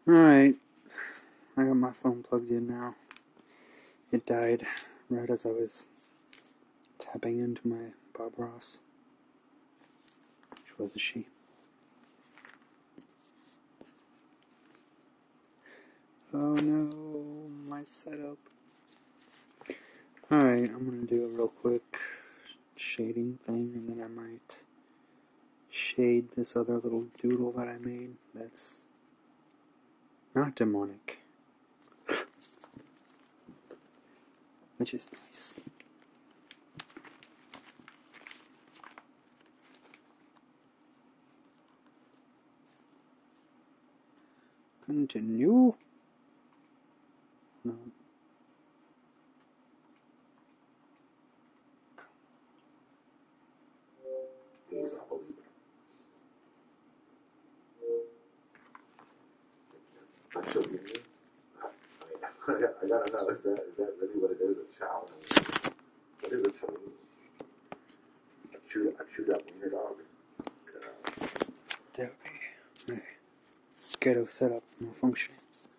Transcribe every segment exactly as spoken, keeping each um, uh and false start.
Alright, I got my phone plugged in now. It died right as I was tapping into my Bob Ross, which was a she. Oh no, my setup. Alright, I'm gonna do a real quick shading thing, and then I might shade this other little doodle that I made that's not demonic, which is nice. Continue. No. He's not believing. Not sure what you mean. I, mean, I gotta know, is that, is that really what it is, a chow? What is a chow? I chewed, I chewed up wiener dog. Uh, That would be my ghetto setup malfunctioning.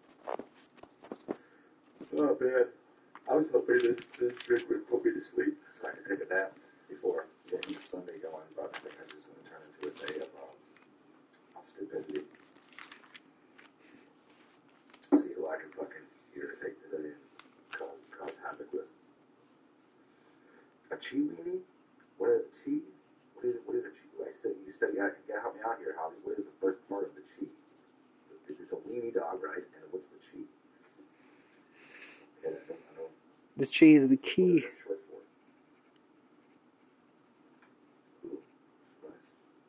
oh man, I was hoping this, this drink would put me to sleep so I could take a nap before getting Sunday going, but I think I just want to turn into a day of, um, of stupidity. See who I can fucking irritate today and cause, cause havoc with. A chi weenie? What is a chi? What is it? What is a chi? I still, you still, you gotta, you gotta help me out here, Holly. What is the first part of the chi? It's a weenie dog, right? And what's the chi? Okay, I don't, I don't, The chi is the what key. is that short for? Ooh, nice.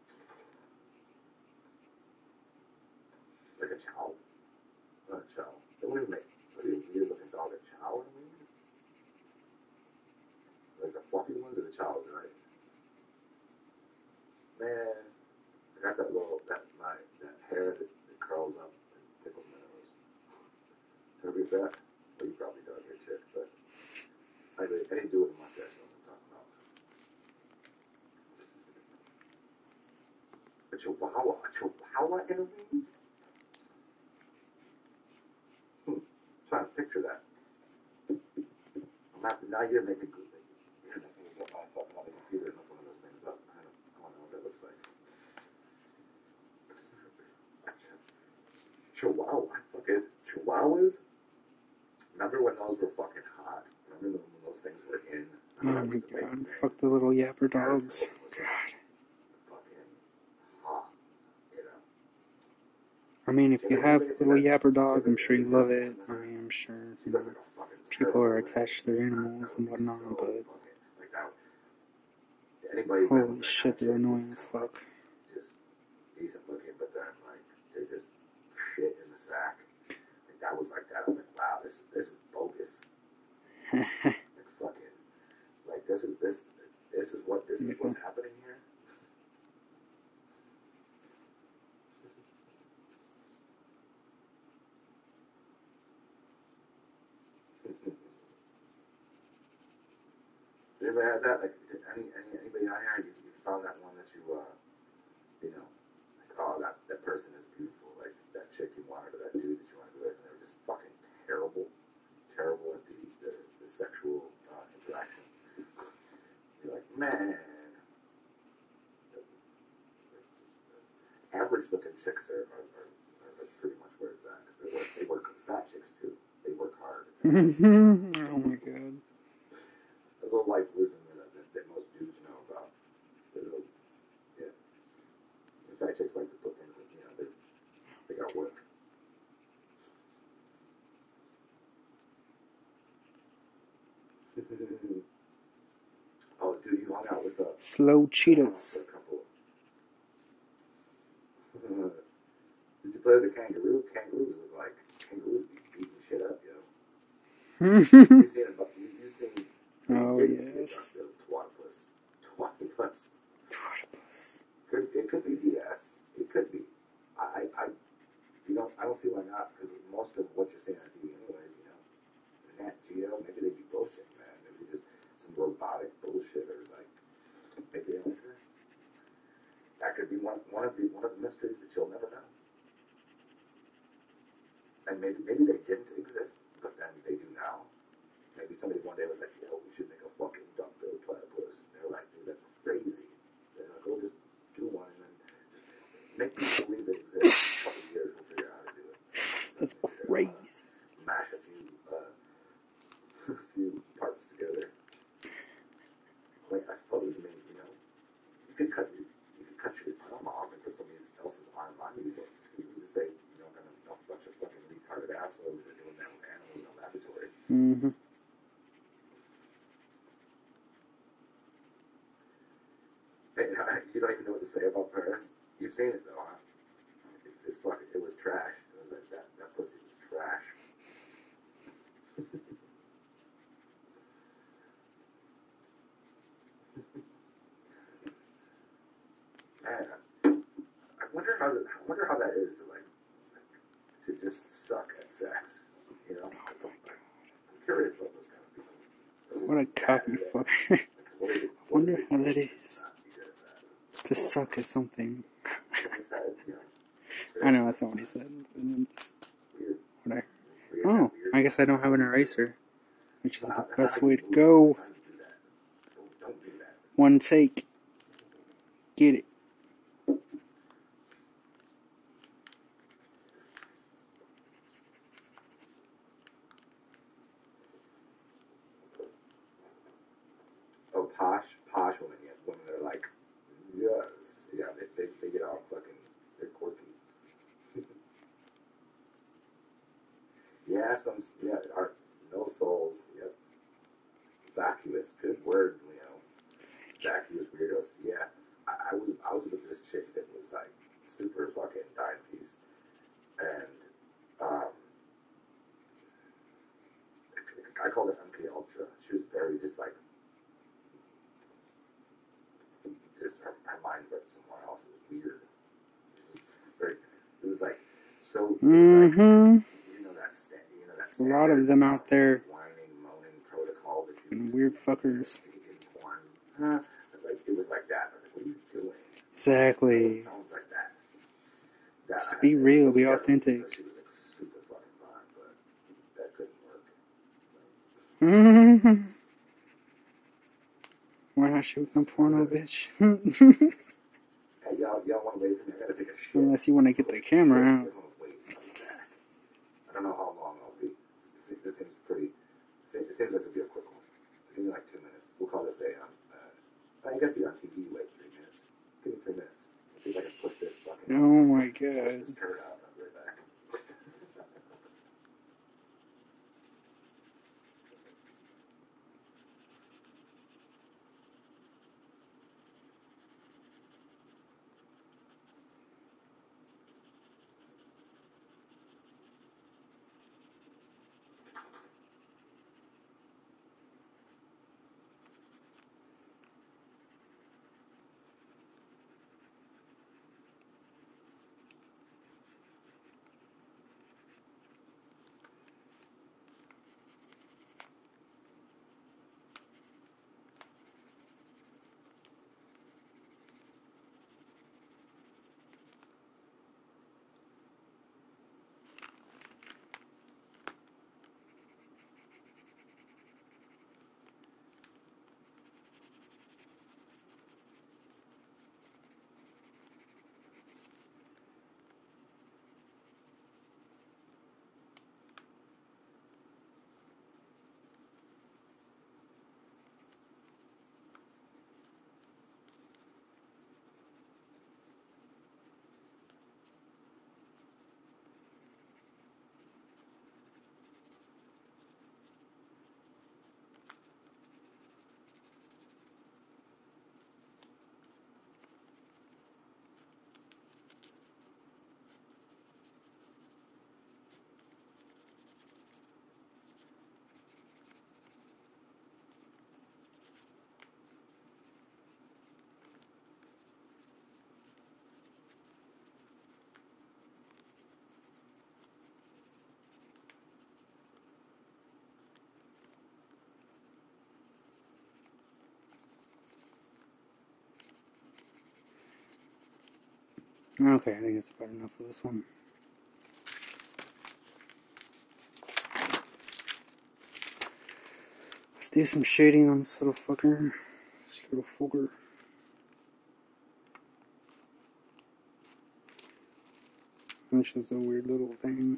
Like a chow? Not a chow. They won't even make, what are you, weird looking dog, a chow? I mean? Like the fluffy ones or the chows, right? Man, I got that little, that, my, that hair that, that curls up and tickles my nose. Can I be that? Well, you probably don't, you're a chick, but I didn't, I didn't do it in my mustache, that's what I'm talking about. A chihuahua, a chihuahua in a weenie? Hmm, I'm trying to picture that. I'm not, now you're making good, you're making me get my fucking other computer and look one of those things up. I don't, I don't know what that looks like. Chihuahua, fucking chihuahuas? Remember when those were fucking hot? Remember when those things were in? Oh my god, fuck the little yapper dogs. God. Fucking hot, you know. I mean, if you have a little yapper dog, I'm sure you love it. I mean, I'm sure, you know, people are attached to their animals and whatnot, but holy shit, they're annoying as fuck. Just decent looking, but then like they just shit in the sack. Like that was like that. I was like, wow, this this is bogus. Like fucking, like this is this this is what this is what's happening here. You ever had that? Like any any anybody out here? You, you found that one that you uh you know like oh that that person is beautiful, like that chick you wanted or that dude that you wanted to be with, and they were just fucking terrible, terrible at the the, the sexual uh, interaction. You're like, man. Average looking chicks are, are, are, are pretty much where it's at, because they work they work fat chicks too. They work hard. Oh my god. A little life wisdom that, that, that most dudes know about. Little, yeah. The fat chicks like to put things in, you know, they they got work. Oh, dude, you hung out with uh, Slow Cheetahs. a couple. Did you play with the kangaroo? Kangaroos look like kangaroos be beating shit up, yo. You seen it? You, you seen? Oh you yes. seen Twatipus. Twatipus. Twatipus. Could it could be B S? It could be. I I you know I don't see why not, because most of what you're seeing on T V, anyways, you know, Nat Geo, maybe they be bullshit, man. Maybe they just some robotic bullshit, or like maybe they don't exist. That could be one one of the one of the mysteries that you'll never know. maybe maybe they didn't exist, but then they do now. Maybe somebody one day was like, yo, we should make a fucking duck-billed platypus. And they're like, dude, that's crazy. They're like, go just do one and then just make people believe they exist. In a couple of years, we'll figure out how to do it. That's crazy. Mash a few, uh, a few parts together. Like, I suppose, I mean, you know, you could cut your, you could cut your arm off and put somebody else's arm on you, but you could just say, you know, kind of a bunch of fucking retarded assholes that are doing that with animals in a laboratory. Mm-hmm. Hey, you don't even know what to say about Paris? You've seen it, though, huh? It's, it's fucking, it was trash. It was like, that, that pussy was trash. Man, I wonder how that, I wonder how that is to like, like to just suck at sex. You know, Oh I'm curious about those kind of people. Those What a cocky bad, fucker. like, what is it, I what wonder is it, how what that is it is. not be good at that? To suck at something. Is that, you know, I know that's not what he said. But it's weird, whatever. weird, Oh, weird. I guess I don't have an eraser. Which is Wow, the that's best not how way you to move. go. That's not how you do that. Don't, don't do that. One take. Get it. Oh, posh, posh women, yeah. Women that are like, yes, yeah, they, they, they get all fucking, they're quirky. Yeah, some, yeah, are no souls, yep. Vacuous, good word, Leo. Vacuous weirdos, yeah. I, I was, I was with this chick that was like super fucking dime piece, and um, I called her M K Ultra. She was very just like. Just her, her mind went somewhere else. It was weird. It was very. It was like so. It was like, Mm-hmm. you know that sta- you know that. There's a lot of them out there. Whining, moaning protocol that you And weird fuckers. in porn. Huh? Like it was like that. I was like, what are you doing? Exactly. It sounds like that. That Just I- be it real, was be definitely authentic. because She was like super fucking fine, but that couldn't work. Mm-hmm. Why not shoot no porno, bitch? Hey, y'all, y'all want to wait for me? I gotta take a shit. Unless you want to get the camera out. You guys wanna wait? I'll be back. I don't know how long I'll be. This, this seems pretty. It seems like it'll be a quick one. So give me like two minutes. We'll call this a. Um, uh, I guess you on T V. You wait three minutes. Give me three minutes. Let's see if I can push this fucking. Oh my Push god. this turd out. I'll be right back. Okay, I think that's about enough for this one. do some shading on this little fucker. This little fucker. Which is a weird little thing.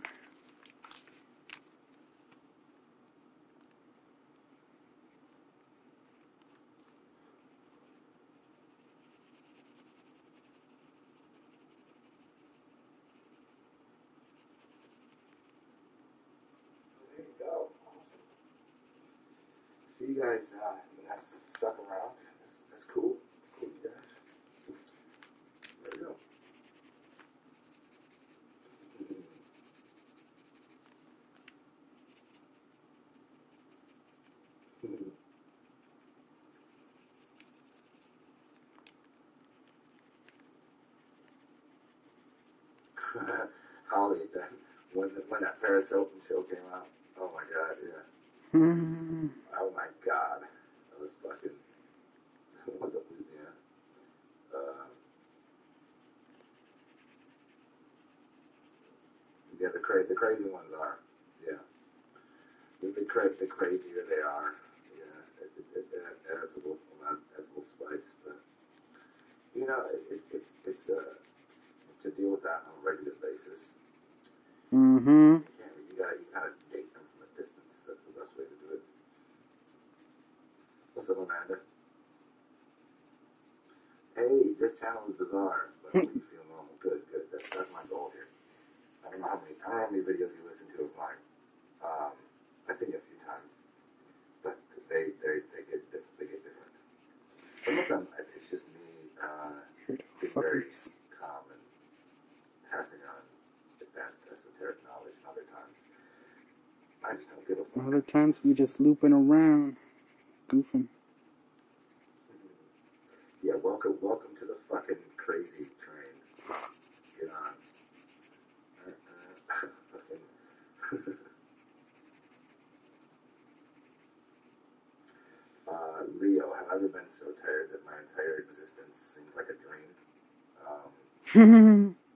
There you go. Awesome. See you guys, uh, you guys stuck around. That's, that's cool. Cool, you guys. There we go. Holly, that when the, when that Paris Hilton show came out, oh my god, yeah. Mm-hmm. Oh my god, that was fucking. What's up, Louisiana? Uh, yeah, the cra- the crazy ones are, yeah. The the, cra- the crazier they are, yeah. It, it, it, it adds a little, adds a little spice, but you know, it, it's it's it's uh to deal with that on a regular basis. Mm-hmm. You can't. You gotta. You gotta date them from a distance. That's the best way to do it. What's up, Amanda? Hey, this channel is bizarre, but you feel normal. Good, good. That's that's my goal here. I don't know how many. I don't know how many videos you listen to of mine. Um, I've seen you a few times, but they they they get diff- they get different. Some of them, it's just me uh, being very calm and passing on advanced esoteric knowledge. And other times, I just don't give a fuck. Other times we just looping around, goofing. Yeah, welcome, welcome to the fucking crazy train. Get on. Uh, uh, uh, Leo, have I ever been so tired that my entire existence seemed like a dream? Um,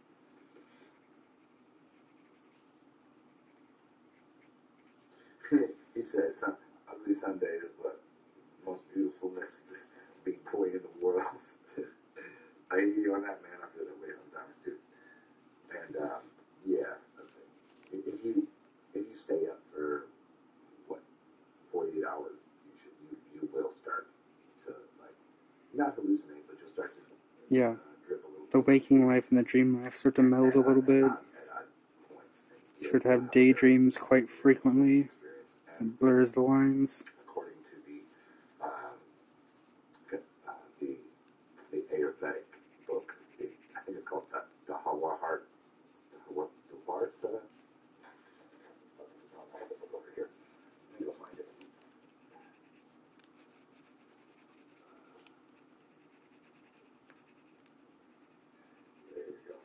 he says, ugly Sunday is what most beautifulness big boy in the world. I hear you on that, man. I feel that way sometimes too. And um, yeah, if if you if you stay up for what forty-eight hours, you should you, you will start to like not hallucinate, but you'll start to Yeah. uh, drip a little. The bit. waking life and the dream life start to meld a little bit. At odd- at odd points. And You you'll- start to you'll have a very daydreams quite frequently. experience. And It blurs the lines. according to the um, uh, the the Ayurvedic book, the, I think it's called the the Hawahart, the Hawa the Hawart. Uh, I have the book over here. Let me go find it. There you go.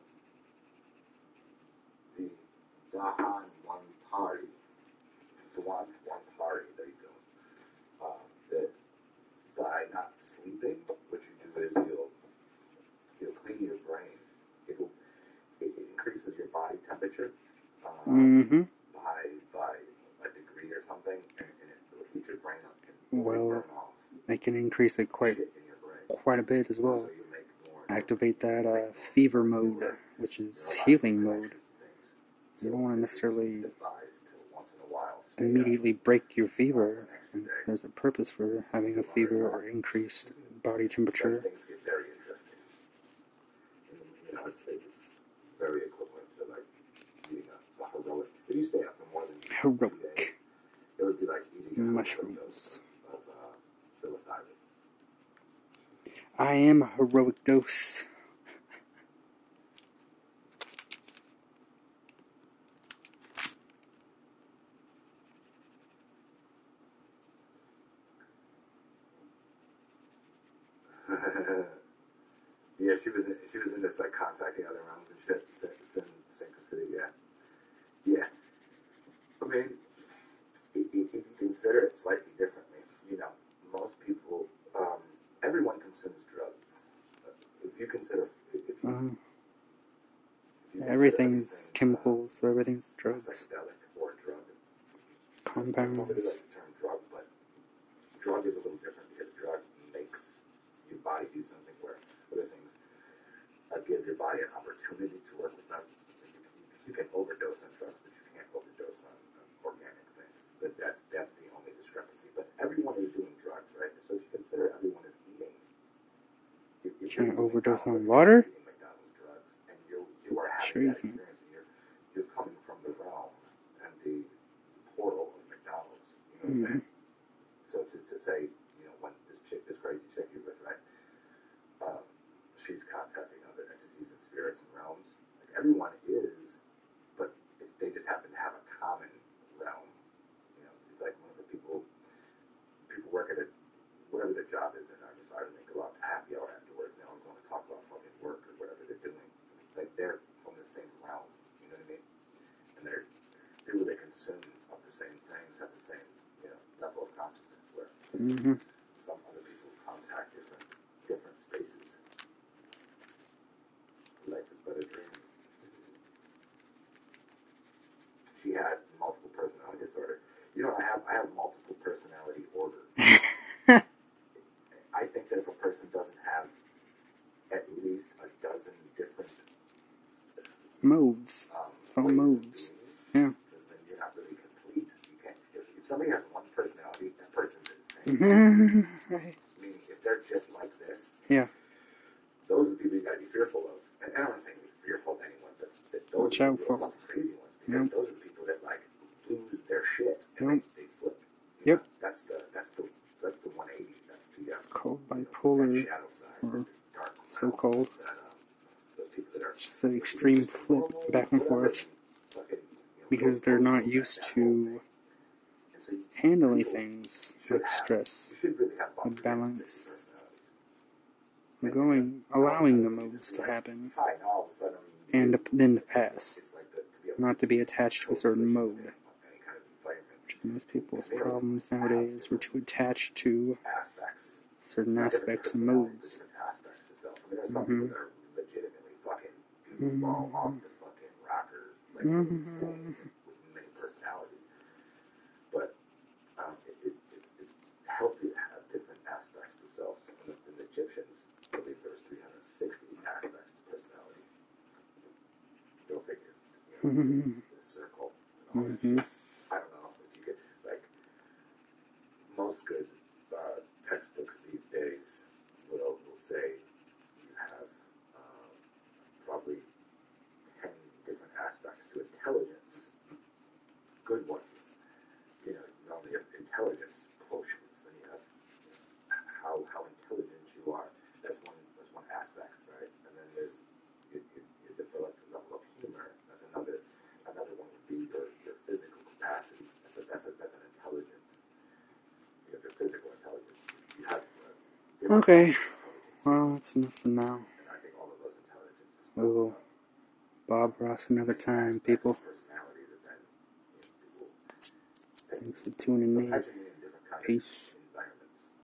The Dahan Wantari. The Wan Wantari. There you go. Um, that by not sleeping, what you do is you'll you'll clean your brain. It'll it, it increases your body temperature um, Mm-hmm. by by a degree or something, and, and it will heat your brain up and Well, burn off They can increase it quite shit in your brain. quite a bit as well. So you make more. Activate that uh, fever mode, which is healing mode. You don't want to necessarily immediately break your fever. And there's a purpose for having a fever or increased body temperature. Things get very interesting. And, you know, it's, it's very equivalent to like eating a, a heroic. If you stay up for more than two days, Heroic it would be like eating a heroic mushrooms. dose of uh, psilocybin. I am a heroic dose. Yeah, she was in, she was into like contacting other realms and shit. Syn- syn- Synchronicity, yeah, yeah. I mean, if, if you consider it slightly differently, you know, most people, um, everyone consumes drugs. If you consider, if you, Uh, if you consider everything's everything, chemicals, so everything's uh, drugs, psychedelic or drug. I don't really like compounds. the term drug, but drug is a little different because drug makes your body do something where other things uh, give your body an opportunity to work with them. You can overdose on drugs, but you can't overdose on, on organic things. That, that's that's the only discrepancy. But everyone is doing drugs, right? So if you consider everyone is eating. If, if Can't you're overdose on McDonald's, water? you're eating McDonald's drugs, and you you are having Sure you that can. experience, and you're you're coming from the realm and the portal of McDonald's. You know what I'm Mm-hmm. saying? So to, to say, you know, when this chick, this crazy chick you're with, right? Um, she's contacting other entities and spirits and realms. Like everyone is, but it, they just happen to have a common realm. You know, it's, it's like whenever people people work at it, whatever their job is, they're nine to five, and they go out to happy hour afterwards. They always want to talk about fucking work or whatever they're doing. Like they're from the same realm. You know what I mean? And they're people that consume of the same things have the same, you know, level of consciousness where Mm-hmm. some other people contact different different spaces. Life is but a dream. She had multiple personality disorder. You know, I have I have multiple personality order. I think that if a person doesn't have at least a dozen different Modes. um, It's all ways of modes. being, Yeah. then you're not really complete. You can't. If, if somebody has one personality, that person's insane. Right. Meaning, if they're just like this, Yeah. those are the people you gotta be fearful of. And I don't want to say be fearful of anyone, but that those Watch are out the for. real fucking crazy ones. Because Yep. those are the people that like lose their shit and Yep. they, they flip. You Yep. know, that's the that's the that's the one eighty. That's the uh, It's called you know, bipolar, that shadow side, or the dark so-called. realm, that, um, those people that are It's just an extreme flip back and forth fucking, you know, because they're not used that whole to thing. And so you- handling people things should like have- stress, You should really have about with three hundred balance. fifty personalities. and going, allowing the modes to happen, Hi, now all of a sudden, and then to pass, it's like the, to be able not to be attached to a certain mode. any kind of environment. Which most people's problems nowadays were to attach to Aspects. certain It's not different aspects and personalities, modes. but different aspects to self. I mean, there's some Mhm. people that are legitimately fucking goofball Mhm. off the fucking rocker, like Mhm. insane with many personalities. But um, it, it, it's, it's healthy to have different aspects to self. And the, and the Egyptians believe there was three hundred sixty aspects to personality. Go figure. You know, Mhm. the circle and all that Mhm. shit. I don't know if you could, like, most good uh, textbooks these days will, will say you have um, probably ten different aspects to intelligence. Good ones. You know, not only have intelligence quotients, then you have, you know, how how intelligent you are. That's one that's one aspect, right? And then there's you, you, you develop a level of humor. That's another another one would be your, your physical capacity. That's a that's a that's an intelligence. You have your physical intelligence. You have uh, different Okay. levels of intelligence. Well, that's enough for now. And I think all of those intelligences. We will Bob Ross another time, people. Personality that then, you know, people Thanks for tuning in. perpetually in different kinds of Peace.